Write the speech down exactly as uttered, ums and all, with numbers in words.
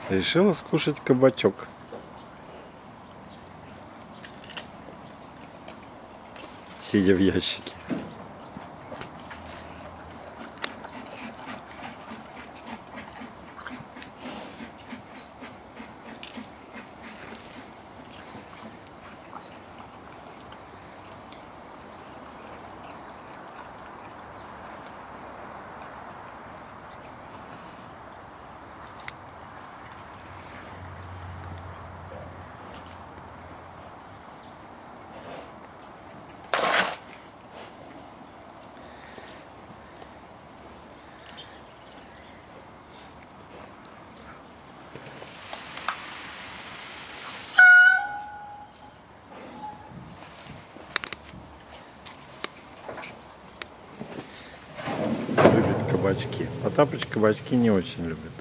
Решила скушать кабачок. Сидя в ящике. Любит кабачки. Потапыч кабачки не очень любит.